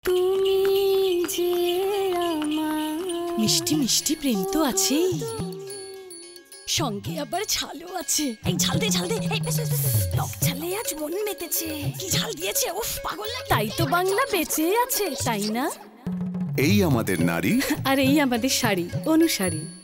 তুমি যে মিষ্টি মিষ্টি প্রেম তো আছেই, সঙ্গে আবার ঝালও আছে। এই ঝাল দে ঝাল দে, এই টক ঝালে আজ মন মেতেছে। কি ঝাল দিয়েছে, উফ পাগল না। তাই তো বাংলা বেঁচে আছে, তাই না? এই আমাদের নারী আর এই আমাদের শাড়ি, অনুশাড়ি।